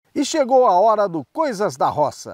E chegou a hora do Coisas da Roça.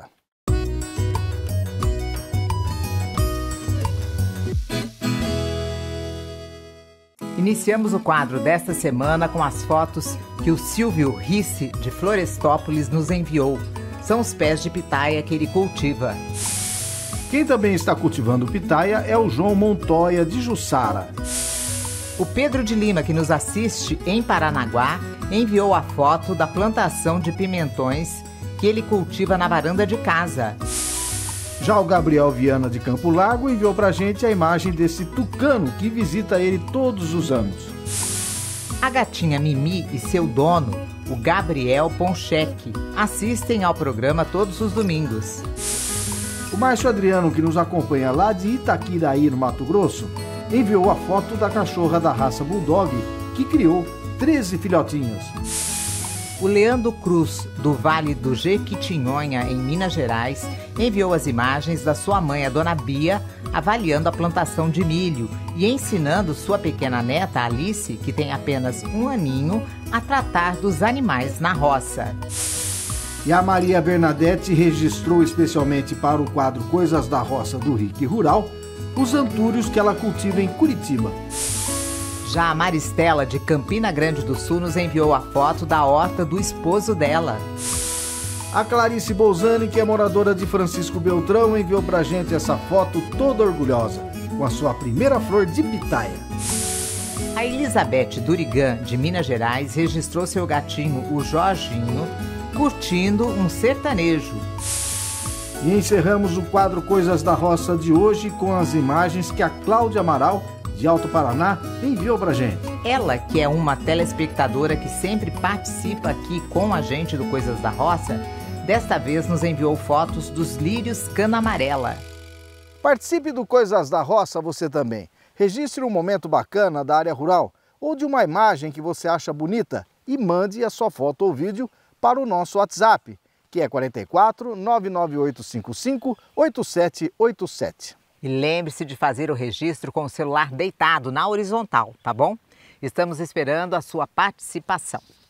Iniciamos o quadro desta semana com as fotos que o Silvio Risse, de Florestópolis, nos enviou. São os pés de pitaia que ele cultiva. Quem também está cultivando pitaia é o João Montoya, de Jussara. O Pedro de Lima, que nos assiste em Paranaguá, enviou a foto da plantação de pimentões que ele cultiva na varanda de casa. Já o Gabriel Viana, de Campo Largo, enviou pra gente a imagem desse tucano que visita ele todos os anos. A gatinha Mimi e seu dono, o Gabriel Poncheque, assistem ao programa todos os domingos. O Márcio Adriano, que nos acompanha lá de Itaquiraí, no Mato Grosso, enviou a foto da cachorra da raça Bulldog, que criou 13 filhotinhos. O Leandro Cruz, do Vale do Jequitinhonha, em Minas Gerais, enviou as imagens da sua mãe, a dona Bia, avaliando a plantação de milho e ensinando sua pequena neta, Alice, que tem apenas 1 aninho, a tratar dos animais na roça. E a Maria Bernadette registrou especialmente para o quadro Coisas da Roça do Rick Rural os antúrios que ela cultiva em Curitiba. Já a Maristela, de Campina Grande do Sul, nos enviou a foto da horta do esposo dela. A Clarice Bolzani, que é moradora de Francisco Beltrão, enviou pra gente essa foto toda orgulhosa, com a sua primeira flor de pitaia. A Elizabeth Durigan, de Minas Gerais, registrou seu gatinho, o Jorginho, curtindo um sertanejo. E encerramos o quadro Coisas da Roça de hoje com as imagens que a Cláudia Amaral, de Alto Paraná, enviou pra gente. Ela, que é uma telespectadora que sempre participa aqui com a gente do Coisas da Roça, desta vez nos enviou fotos dos lírios cana amarela. Participe do Coisas da Roça você também. Registre um momento bacana da área rural ou de uma imagem que você acha bonita e mande a sua foto ou vídeo para o nosso WhatsApp, que é 44 99855 8787. E lembre-se de fazer o registro com o celular deitado na horizontal, tá bom? Estamos esperando a sua participação.